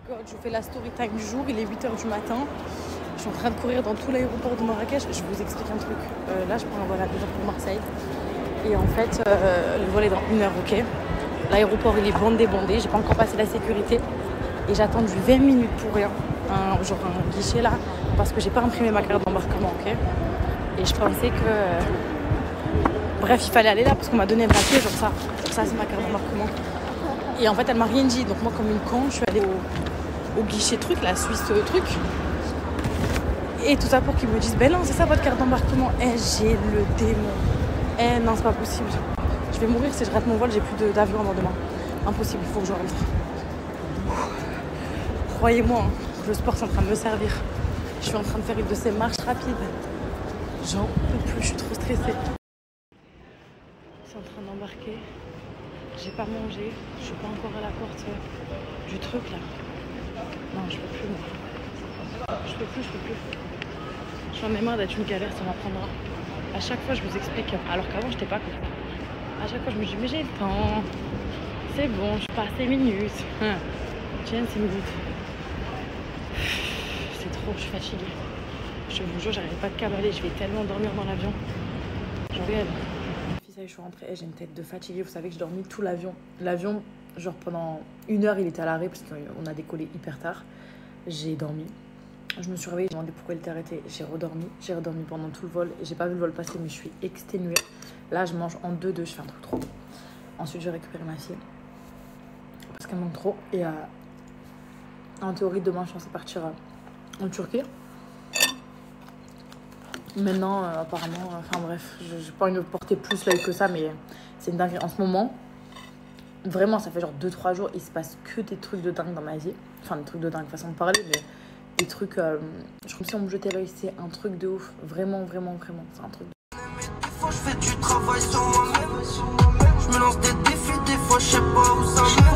God, je fais la story time du jour, il est 8 h du matin. Je suis en train de courir dans tout l'aéroport de Marrakech. Je vous explique un truc. Là, je prends un vol à 2 h pour Marseille. Et en fait, le vol est dans 1 h, ok. L'aéroport, il est bondé. J'ai pas encore passé la sécurité. Et j'ai attendu 20 minutes pour rien. Genre un guichet là. Parce que j'ai pas imprimé ma carte d'embarquement, ok. Et je pensais que... Bref, il fallait aller là parce qu'on m'a donné un papier, genre ça. Ça, c'est ma carte d'embarquement. Et en fait, elle m'a rien dit. Donc moi, comme une con, je suis allée au guichet truc, la Suisse truc. Et tout ça pour qu'ils me disent, ben non, c'est ça votre carte d'embarquement. J'ai le démon. Non, c'est pas possible. Je vais mourir si je rate mon vol, j'ai plus d'avion avant demain. Impossible, il faut que je rentre. Croyez-moi, hein, le sport c'est en train de me servir. Je suis en train de faire une de ces marches rapides. J'en peux plus, je suis trop stressée. Je suis en train d'embarquer. J'ai pas mangé. Je suis pas encore à la porte du truc là. Non, je peux plus. Moi. Je peux plus. J'en ai marre d'être une galère, ça m'apprendra. À chaque fois, je vous explique. Alors qu'avant, j'étais pas comme ça. À chaque fois, je me dis, mais j'ai le temps. C'est bon, je passe 5 minutes. Tiens, 5 minutes. C'est trop, je suis fatiguée. Je vous jure, j'arrive pas de cavaler. Je vais tellement dormir dans l'avion. J'en regarde. Je suis rentrée, j'ai une tête de fatiguée. Vous savez que j'ai dormi tout l'avion. L'avion, genre pendant 1 heure, il était à l'arrêt parce qu'on a décollé hyper tard. J'ai dormi. Je me suis réveillée, j'ai demandé pourquoi il était arrêté. J'ai redormi pendant tout le vol. J'ai pas vu le vol passer, mais je suis exténuée. Là, je mange en 2-2, je fais un truc trop. Ensuite, je vais récupérer ma fille parce qu'elle manque trop. Et en théorie, demain, je suis censée partir en Turquie. Maintenant, apparemment, enfin bref, j'ai pas envie de porter plus l'œil que ça, mais c'est une dinguerie. En ce moment, vraiment, ça fait genre 2-3 jours, il se passe que des trucs de dingue dans ma vie. Enfin, des trucs de dingue, façon de parler, mais des trucs, je comme si on me jetait l'œil, c'est un truc de ouf. Vraiment, c'est un truc de ouf. Des fois, je fais du travail sur moi-même. Je me lance des défis, des fois, je sais pas où ça mène.